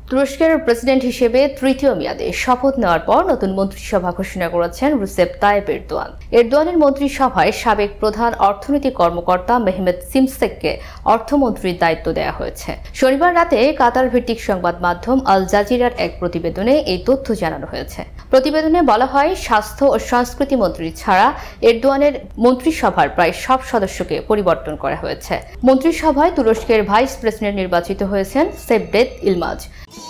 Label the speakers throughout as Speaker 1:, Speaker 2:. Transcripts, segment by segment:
Speaker 1: তুরস্কের প্রেসিডেন্ট হিসেবে তৃতীয় মেয়াদে শপথ নেওয়ার পর নতুন মন্ত্রিসভা ঘোষণা করেছেন রিসেপ তাইপ এরদোয়ান। এরদোয়ানের মন্ত্রিসভায় সাবেক প্রধান অর্থনৈতিক কর্মকর্তা মেহমেদ সিমসেককে অর্থমন্ত্রীর দায়িত্ব দেওয়া হয়েছে। শনিবার রাতে কাতার ভিত্তিক সংবাদ মাধ্যম আল জাজিরার এক প্রতিবেদনে এই তথ্য জানানো হয়েছে। প্রতিবেদনে বলা হয়, স্বাস্থ্য ও সংস্কৃতি মন্ত্রী ছাড়া এরদোয়ানের মন্ত্রিসভার প্রায় সব সদস্যকে পরিবর্তন করা হয়েছে। মন্ত্রিসভায় তুরস্কের ভাইস প্রেসিডেন্ট নির্বাচিত হয়েছেন সেভদেত ইলমাজ।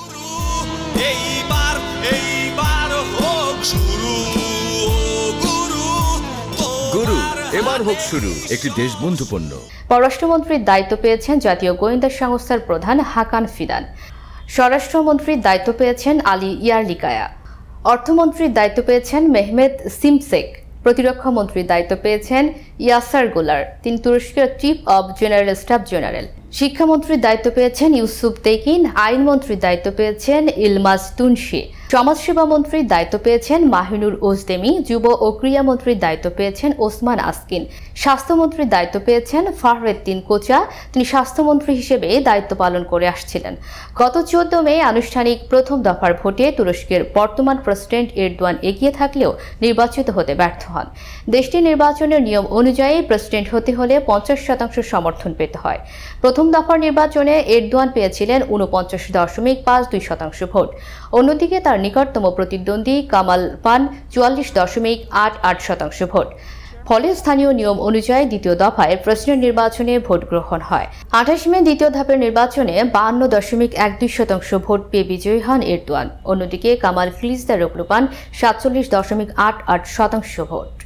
Speaker 2: এবার হোক শুরু একটি দেশবন্ধুপূর্ণ।
Speaker 1: পররাষ্ট্রমন্ত্রীর দায়িত্ব পেয়েছেন জাতীয় গোয়েন্দা সংস্থার প্রধান হাকান ফিদান। স্বরাষ্ট্রমন্ত্রীর দায়িত্ব পেয়েছেন আলী ইয়ারলিকায়া। অর্থমন্ত্রীর দায়িত্ব পেয়েছেন মেহমেদ সিমসেক। প্রতিরক্ষা মন্ত্রীর দায়িত্ব পেয়েছেন ইয়াসার গোলার, তিনি তুরস্কের chief of general staff general. শিক্ষামন্ত্রীর দায়িত্ব পেয়েছেন ইউসুফ তেকিন। আইনমন্ত্রীর দায়িত্ব পেয়েছেন ইলমাজ তুনশি। সমাজসেবা মন্ত্রীর দায়িত্ব পেয়েছেন মাহিনুর ওজদেমি। যুব ও ক্রীড়া মন্ত্রীর দায়িত্ব পেয়েছেন ওসমান আসকিন। স্বাস্থ্যমন্ত্রীর দায়িত্ব পেয়েছেন ফাহরেদ্দিন কোচা, তিনি স্বাস্থ্যমন্ত্রী হিসেবে দায়িত্ব পালন করে আসছিলেন। গত 14 মে আনুষ্ঠানিক প্রথম দফার ভোটে তুরস্কের বর্তমান প্রেসিডেন্ট এরদোয়ান এগিয়ে থাকলেও নির্বাচিত হতে ব্যর্থ হন। দেশটির নির্বাচনের নিয়ম অনুযায়ী প্রেসিডেন্ট হতে হলে 50% সমর্থন পেতে হয়। প্রথম দফার নির্বাচনে এরদোয়ান পেয়েছিলেন 49.52% ভোট। অন্যদিকে তার নিকটতম প্রতিদ্বন্দ্বী কামাল পান 44.88% ভোট। ফলে স্থানীয় নিয়ম অনুযায়ী দ্বিতীয় দফায় প্রেসিডেন্ট নির্বাচনে ভোট গ্রহণ হয়। 28 মে দ্বিতীয় ধাপের নির্বাচনে 52.12% ভোট পেয়ে বিজয়ী হন এরদোয়ান। অন্যদিকে কামাল ক্লিজদারোগলু পান 47.88% ভোট।